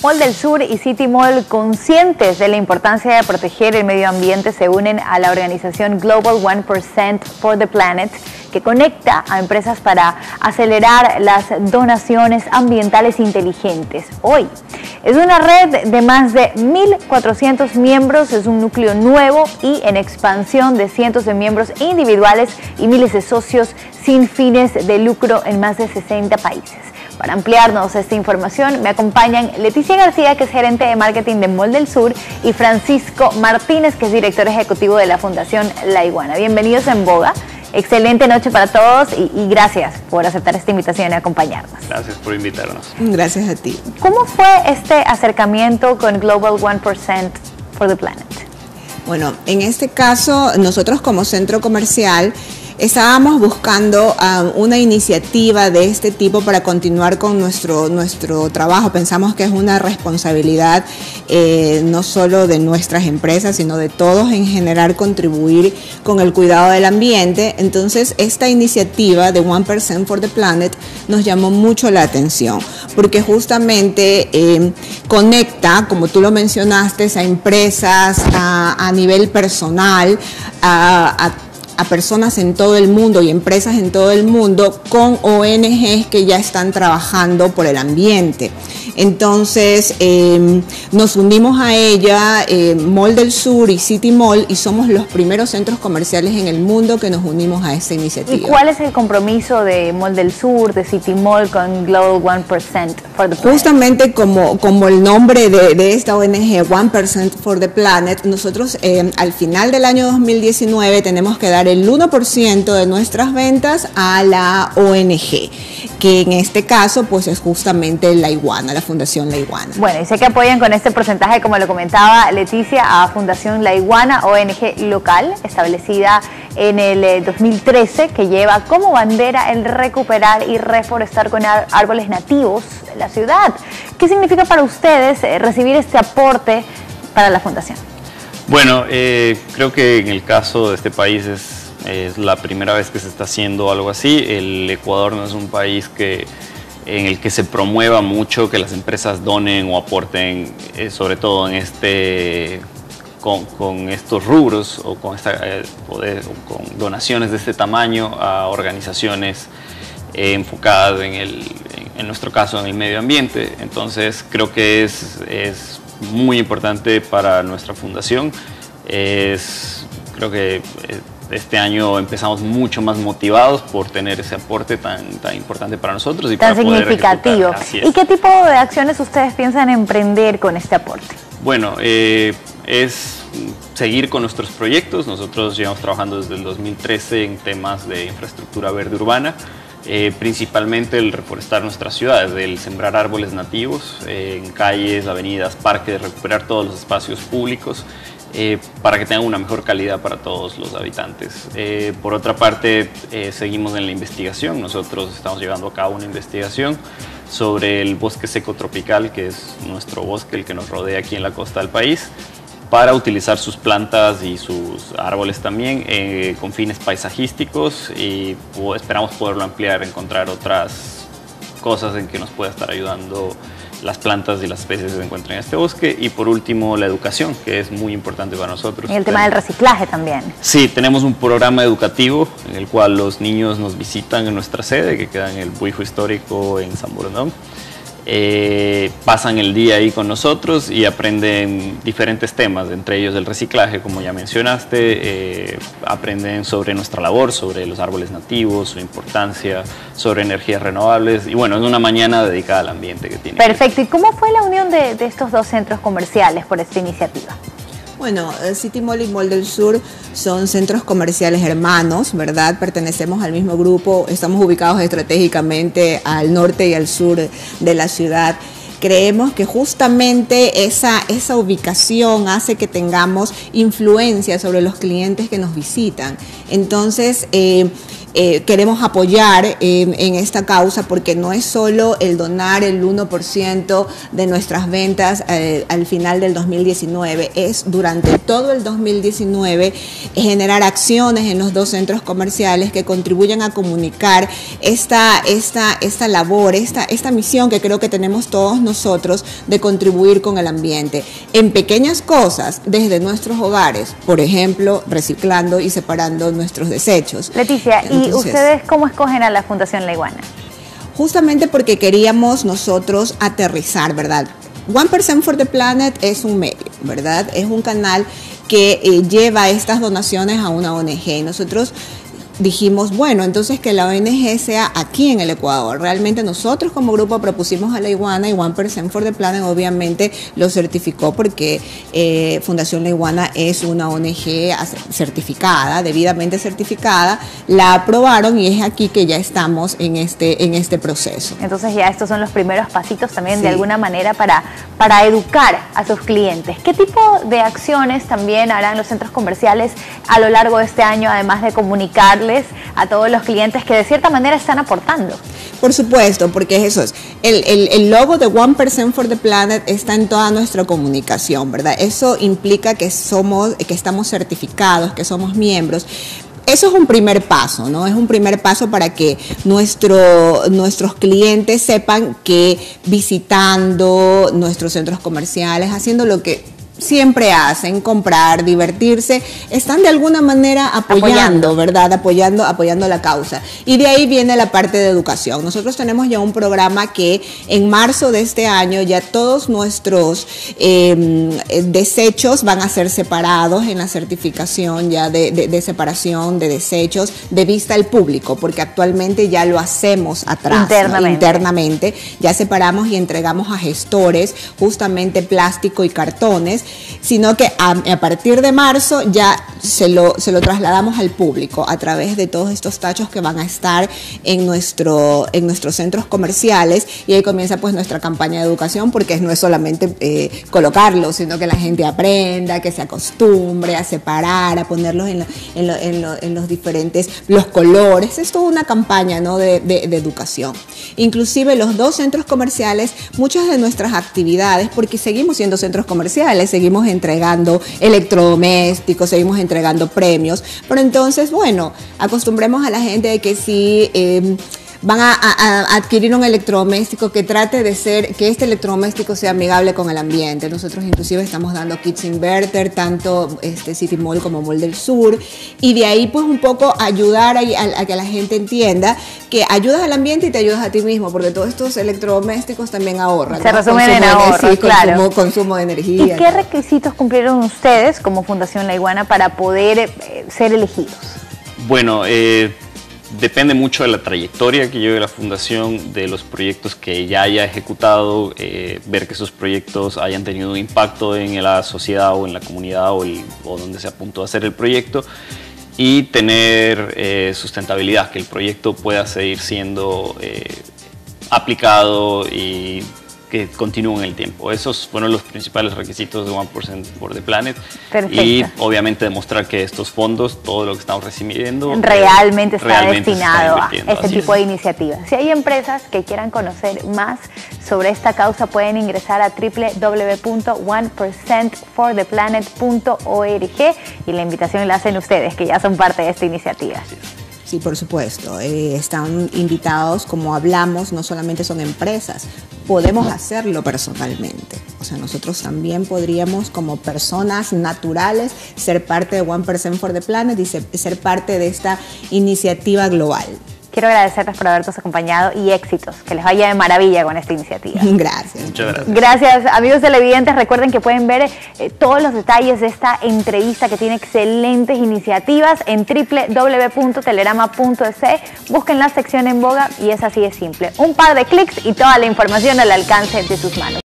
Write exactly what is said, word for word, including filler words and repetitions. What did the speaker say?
Mall del Sur y City Mall, conscientes de la importancia de proteger el medio ambiente, se unen a la organización Global one percent for the Planet, que conecta a empresas para acelerar las donaciones ambientales inteligentes. Hoy es una red de más de mil cuatrocientos miembros, es un núcleo nuevo y en expansión de cientos de miembros individuales y miles de socios sin fines de lucro en más de sesenta países. Para ampliarnos esta información me acompañan Leticia García, que es gerente de marketing de Mall del Sur, y Francisco Martínez, que es director ejecutivo de la Fundación La Iguana. Bienvenidos a En Boga. Excelente noche para todos y, y gracias por aceptar esta invitación y acompañarnos. Gracias por invitarnos. Gracias a ti. ¿Cómo fue este acercamiento con Global one percent for the Planet? Bueno, en este caso, nosotros como centro comercial estábamos buscando um, una iniciativa de este tipo para continuar con nuestro, nuestro trabajo. Pensamos que es una responsabilidad eh, no solo de nuestras empresas, sino de todos en general contribuir con el cuidado del ambiente. Entonces, esta iniciativa de one percent for the Planet nos llamó mucho la atención, porque justamente eh, conecta, como tú lo mencionaste, a empresas, a, a nivel personal, a, a a personas en todo el mundo y empresas en todo el mundo con O N Ges que ya están trabajando por el ambiente. Entonces eh, nos unimos a ella, eh, Mall del Sur y City Mall, y somos los primeros centros comerciales en el mundo que nos unimos a esta iniciativa. ¿Y cuál es el compromiso de Mall del Sur, de City Mall con Global one percent for the Planet? Justamente como, como el nombre de, de esta O N Ge, one percent for the Planet, nosotros eh, al final del año dos mil diecinueve tenemos que dar el uno por ciento de nuestras ventas a la O N Ge, que en este caso pues es justamente La Iguana, la Fundación La Iguana. Bueno, y sé que apoyan con este porcentaje, como lo comentaba Leticia, a Fundación La Iguana, O N Ge local, establecida en el dos mil trece, que lleva como bandera el recuperar y reforestar con árboles nativos de la ciudad. ¿Qué significa para ustedes recibir este aporte para la Fundación? Bueno, eh, creo que en el caso de este país es, es la primera vez que se está haciendo algo así. El Ecuador no es un país que, en el que se promueva mucho que las empresas donen o aporten, eh, sobre todo en este, con, con estos rubros o con, esta, eh, poder, o con donaciones de este tamaño a organizaciones eh, enfocadas en, el, en, en nuestro caso en el medio ambiente. Entonces creo que es, es muy importante para nuestra fundación. Es, creo que este año empezamos mucho más motivados por tener ese aporte tan, tan importante para nosotros y tan para poder significativo. Así es. ¿Y qué tipo de acciones ustedes piensan emprender con este aporte? Bueno, eh, es seguir con nuestros proyectos. Nosotros llevamos trabajando desde el dos mil trece en temas de infraestructura verde urbana. Eh, principalmente el reforestar nuestras ciudades, el sembrar árboles nativos eh, en calles, avenidas, parques, recuperar todos los espacios públicos eh, para que tengan una mejor calidad para todos los habitantes. Eh, por otra parte, eh, seguimos en la investigación. Nosotros estamos llevando a cabo una investigación sobre el bosque seco tropical, que es nuestro bosque, el que nos rodea aquí en la costa del país, para utilizar sus plantas y sus árboles también eh, con fines paisajísticos, y pues, esperamos poderlo ampliar, encontrar otras cosas en que nos pueda estar ayudando las plantas y las especies que se encuentran en este bosque. Y por último, la educación, que es muy importante para nosotros. Y el tema del reciclaje también. Sí, tenemos un programa educativo en el cual los niños nos visitan en nuestra sede, que queda en el Buijo Histórico en San Borondón. Eh, pasan el día ahí con nosotros y aprenden diferentes temas, entre ellos el reciclaje, como ya mencionaste. Eh, aprenden sobre nuestra labor, sobre los árboles nativos, su importancia, sobre energías renovables, y bueno, es una mañana dedicada al ambiente que tiene. Perfecto. ¿Y cómo fue la unión de, de estos dos centros comerciales por esta iniciativa? Bueno, City Mall y Mall del Sur son centros comerciales hermanos, ¿verdad? Pertenecemos al mismo grupo, estamos ubicados estratégicamente al norte y al sur de la ciudad. Creemos que justamente esa, esa ubicación hace que tengamos influencia sobre los clientes que nos visitan. Entonces, eh, eh, queremos apoyar eh, en esta causa, porque no es solo el donar el uno por ciento de nuestras ventas eh, al final del dos mil diecinueve, es durante todo el dos mil diecinueve generar acciones en los dos centros comerciales que contribuyan a comunicar esta, esta, esta labor, esta, esta misión que creo que tenemos todos nosotros de contribuir con el ambiente en pequeñas cosas desde nuestros hogares, por ejemplo, reciclando y separando nuestros desechos. Leticia, Entonces, ¿y ustedes cómo escogen a la Fundación La Iguana? Justamente porque queríamos nosotros aterrizar, ¿verdad? one percent for the Planet es un medio, ¿verdad? Es un canal que eh, lleva estas donaciones a una O N G. Nosotros dijimos, bueno, entonces que la O N G sea aquí en el Ecuador. Realmente nosotros como grupo propusimos a La Iguana y one percent for the Planet obviamente lo certificó, porque eh, Fundación La Iguana es una O N G certificada, debidamente certificada, la aprobaron y es aquí que ya estamos en este, en este proceso. Entonces ya estos son los primeros pasitos también, sí, de alguna manera para, para educar a sus clientes. ¿Qué tipo de acciones también harán los centros comerciales a lo largo de este año, además de comunicar a todos los clientes que de cierta manera están aportando? Por supuesto, porque eso es, el, el, el logo de one percent for the Planet está en toda nuestra comunicación, ¿verdad? Eso implica que somos, que estamos certificados, que somos miembros. Eso es un primer paso, ¿no? Es un primer paso para que nuestro, nuestros clientes sepan que visitando nuestros centros comerciales, haciendo lo que siempre hacen, comprar, divertirse, están de alguna manera apoyando, apoyando, ¿verdad? Apoyando, apoyando la causa. Y de ahí viene la parte de educación. Nosotros tenemos ya un programa que en marzo de este año ya todos nuestros eh, desechos van a ser separados en la certificación ya de, de, de separación de desechos de vista al público, porque actualmente ya lo hacemos atrás, internamente. ¿no? internamente. Ya separamos y entregamos a gestores justamente plástico y cartones, sino que a, a partir de marzo ya se lo, se lo trasladamos al público a través de todos estos tachos que van a estar en, nuestro, en nuestros centros comerciales, y ahí comienza pues nuestra campaña de educación, porque no es solamente eh, colocarlo, sino que la gente aprenda, que se acostumbre a separar, a ponerlos en, lo, en, lo, en, lo, en los diferentes, los colores. Es toda una campaña, ¿no? de, de, de educación. Inclusive los dos centros comerciales, muchas de nuestras actividades, porque seguimos siendo centros comerciales, seguimos entregando electrodomésticos, seguimos entregando premios, pero entonces, bueno, acostumbremos a la gente de que si eh, van a, a, a adquirir un electrodoméstico, que trate de ser, que este electrodoméstico sea amigable con el ambiente. Nosotros inclusive estamos dando kits inverter, tanto este City Mall como Mall del Sur, y de ahí pues un poco ayudar a, a, a que la gente entienda que ayudas al ambiente y te ayudas a ti mismo, porque todos estos electrodomésticos también ahorran. Se ¿no? resumen consumo en ahorro, sí, claro. Consumo, consumo de energía. ¿Y qué requisitos cumplieron ustedes como Fundación La Iguana para poder eh, ser elegidos? Bueno, eh, depende mucho de la trayectoria que lleve la Fundación, de los proyectos que ya haya ejecutado, eh, ver que esos proyectos hayan tenido un impacto en la sociedad o en la comunidad o, el, o donde se apuntó a hacer el proyecto, y tener eh, sustentabilidad, que el proyecto pueda seguir siendo eh, aplicado y que continúen en el tiempo. Esos fueron los principales requisitos de one percent for the Planet. Perfecto. Y obviamente demostrar que estos fondos, todo lo que estamos recibiendo, realmente está realmente destinado se a este tipo es. de iniciativas. Si hay empresas que quieran conocer más sobre esta causa, pueden ingresar a w w w punto one percent for the planet punto org, y la invitación la hacen ustedes, que ya son parte de esta iniciativa. Sí, por supuesto. Eh, están invitados, como hablamos, no solamente son empresas, podemos hacerlo personalmente. O sea, nosotros también podríamos, como personas naturales, ser parte de one percent for the Planet y ser, ser parte de esta iniciativa global. Quiero agradecerles por habernos acompañado y éxitos, que les vaya de maravilla con esta iniciativa. Gracias. Muchas gracias. Gracias, amigos televidentes. Recuerden que pueden ver eh, todos los detalles de esta entrevista, que tiene excelentes iniciativas, en w w w punto telerama punto es. Busquen la sección en boga y es así de simple. Un par de clics y toda la información al alcance de sus manos.